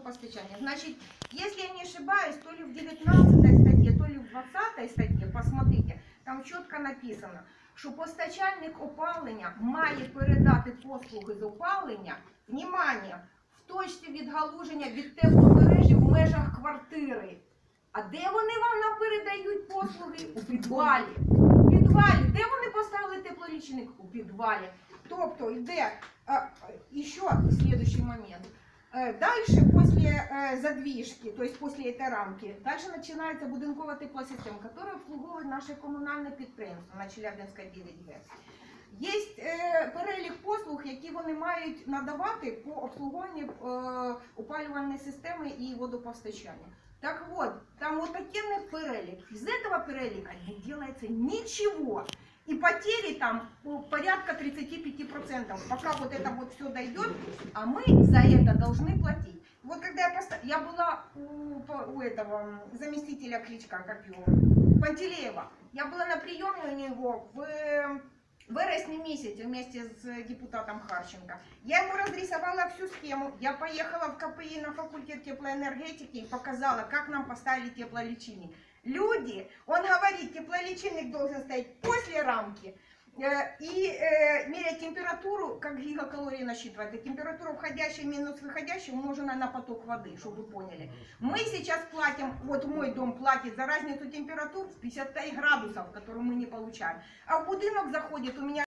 водопостачания. Значит, если я не ошибаюсь, то ли в 19 статье, то ли в 20 статье, посмотрите, там чітко написано, що постачальник опалення має передати послуги з опалення, внимание, в точці відгалуження від тепломережі в межах квартири. А де вони вам нам передають послуги? У підвалі. У підвалі. Де вони поставили теплолічильник? У підвалі. Тобто йде ще следующий момент. Дальше, после задвижки, то есть после этой рамки, дальше начинается будинкова теплосистема, которая обслуговує наше комунальне підприємство на Челябинська 9Г. Є перелік послуг, які вони мають надавати по обслуговуванню опалювальної системи і водопостачання. Так вот, там вот такий перелік. Из этого перелика не делается ничего. И потери там порядка 35%, пока вот это вот все дойдет, а мы за это должны платить. Вот когда я была у этого заместителя Кличка, как его, Пантелеева, я была на приеме у него в вересне месяце вместе с депутатом Харченко. Я ему разрисовала всю схему. Я поехала в КПИ на факультет теплоэнергетики и показала, как нам поставили теплолечильник. Люди, он говорит, теплолечильник должен стоять после рамки и мерять температуру, как гигакалории насчитывает, и температуру входящей минус выходящей умноженная на поток воды, чтобы вы поняли. Мы сейчас платим, вот мой дом платит за разницу температур в 55 градусов, которую мы не получаем, а в будинок заходит у меня